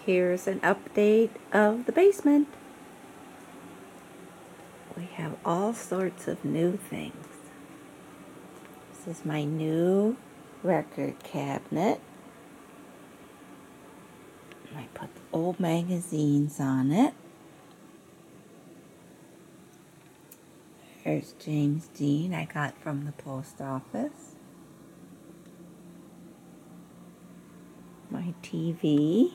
Here's an update of the basement. We have all sorts of new things. This is my new record cabinet. I put old magazines on it. There's James Dean I got from the post office. My TV.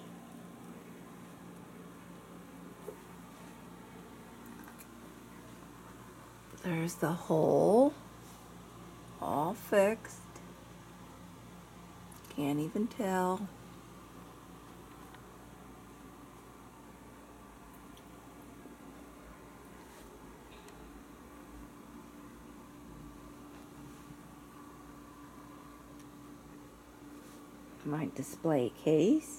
There's the hole, all fixed. Can't even tell. My display case.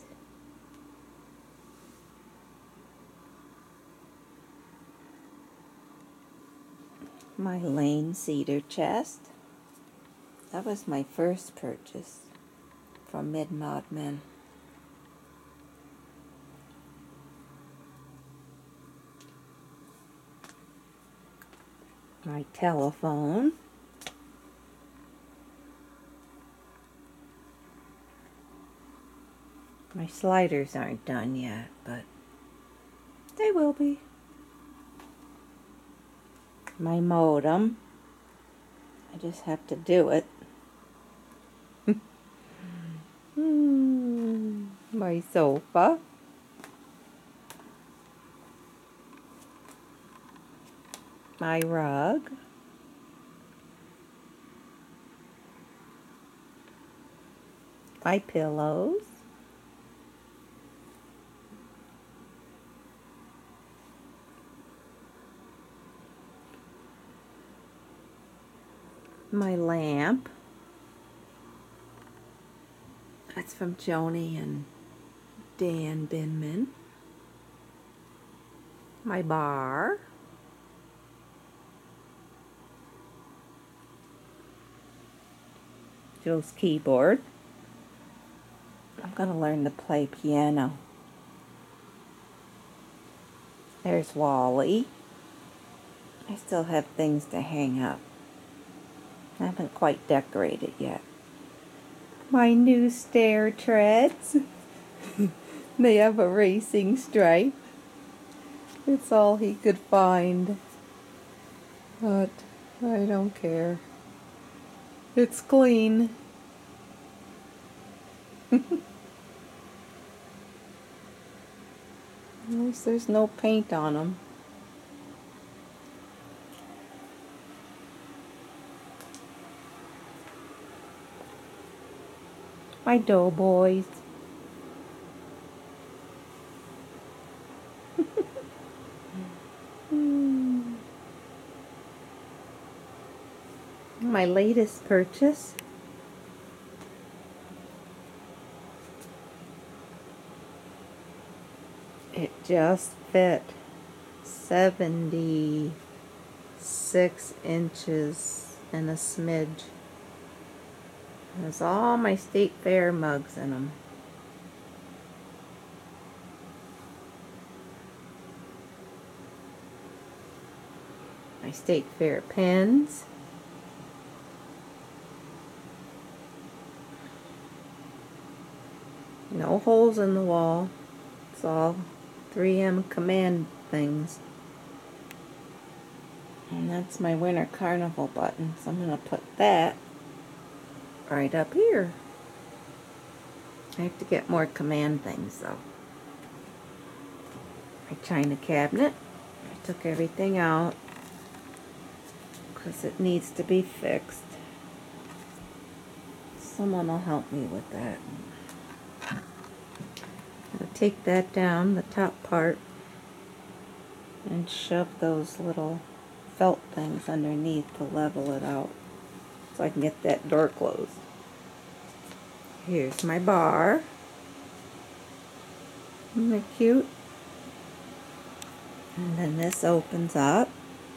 My Lane cedar chest. That was my first purchase from Mid-Modmen. My telephone. My sliders aren't done yet, but they will be. My modem. I just have to do it. My sofa. My rug. My pillows. My lamp. That's from Joni and Dan Binman. My bar. Joe's keyboard. I'm going to learn to play piano. There's Wally. I still have things to hang up. I haven't quite decorated yet. My new stair treads. They have a racing stripe. It's all he could find. But I don't care. It's clean. At least there's no paint on them. My doughboys. My latest purchase. It just fit 76 inches and a smidge. There's all my State Fair mugs in them. My State Fair pins. No holes in the wall. It's all 3M command things. And that's my Winter Carnival button. So I'm going to put that right up here. I have to get more command things though. My china cabinet. I took everything out because it needs to be fixed. Someone will help me with that. I'll take that down, the top part, and shove those little felt things underneath to level it out so I can get that door closed. Here's my bar. Isn't that cute? And then this opens up.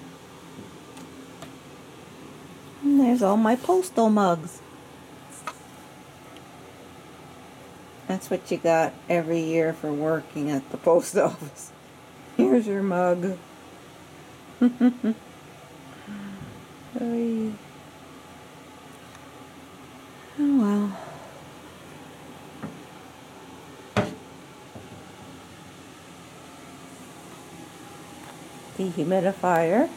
And there's all my postal mugs. That's what you got every year for working at the post office. Here's your mug. Oy. Oh well. Dehumidifier.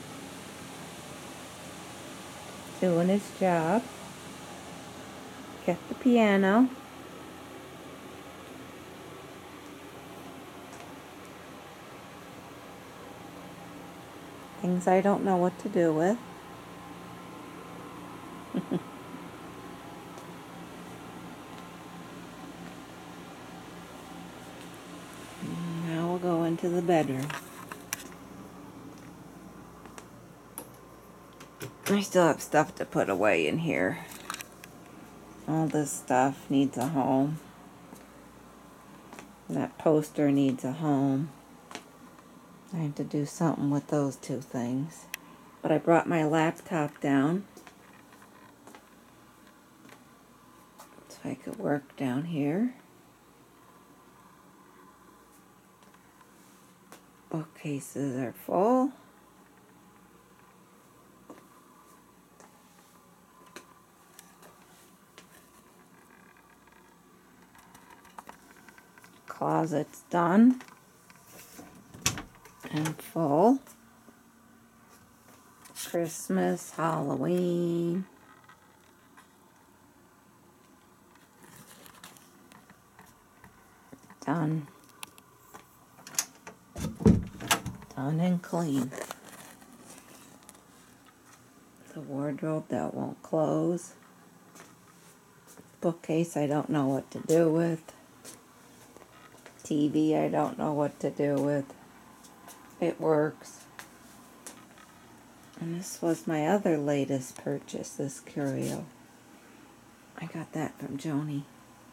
Doing his job. Get the piano. Things I don't know what to do with. Now we'll go into the bedroom. I still have stuff to put away in here. All this stuff needs a home. That poster needs a home. I have to do something with those two things. But I brought my laptop down so I could work down here. Bookcases are full. Closet's done and full. Christmas, Halloween. Done. Done and clean. The wardrobe that won't close. Bookcase I don't know what to do with. TV I don't know what to do with. It works. And this was my other latest purchase, this curio. I got that from Joni.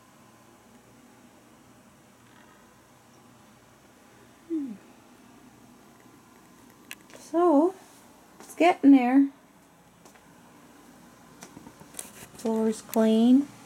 So, it's getting there. Floor's clean.